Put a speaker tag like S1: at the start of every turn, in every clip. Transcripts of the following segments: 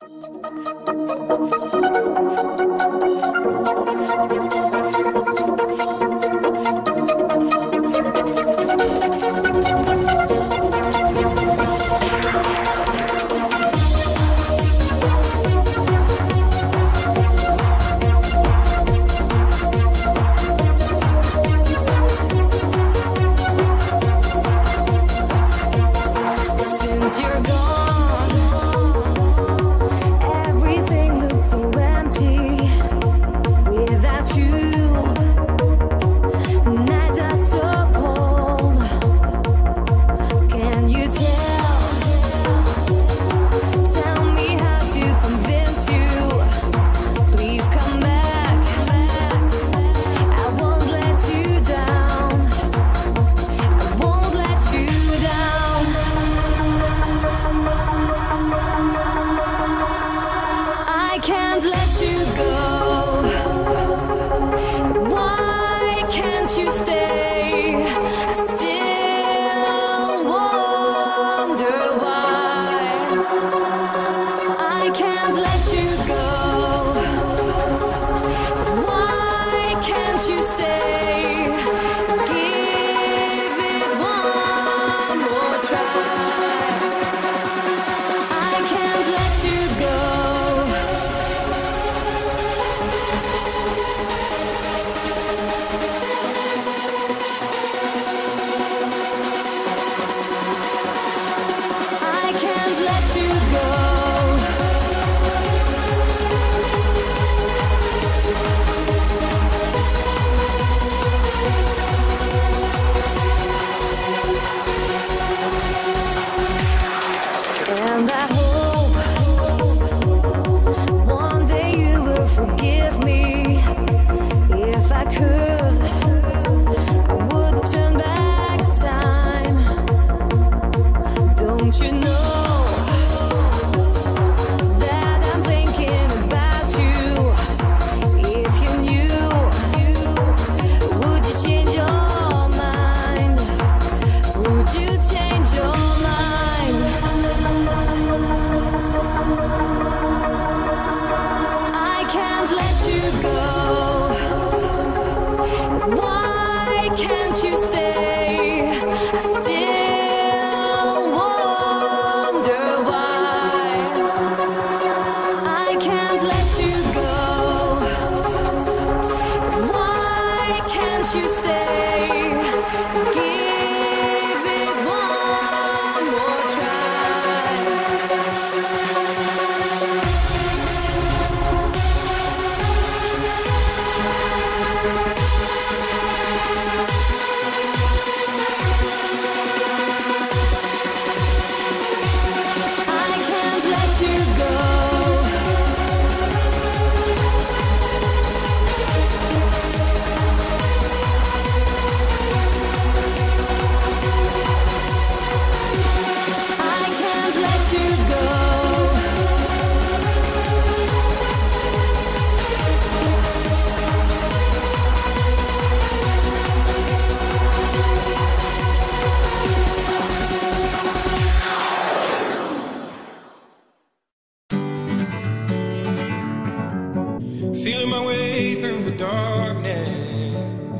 S1: Feeling my way through the darkness,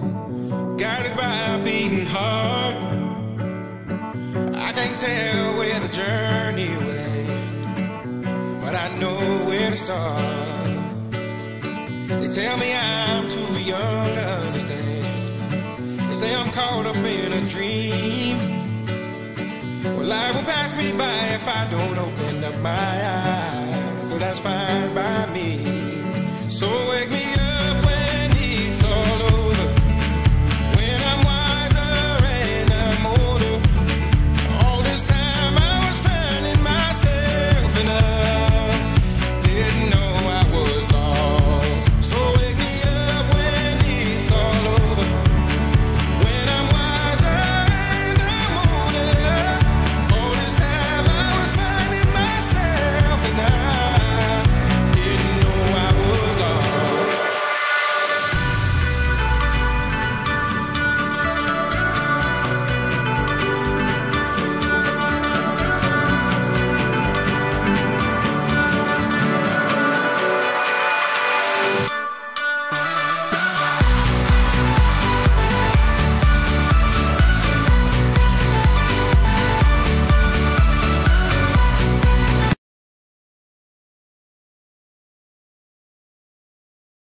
S1: guided by a beating heart. I can't tell where the journey will end, but I know where to start. They tell me I'm too young to understand. They say I'm caught up in a dream. Well, life will pass me by if I don't open up my eyes. So that's fine by me.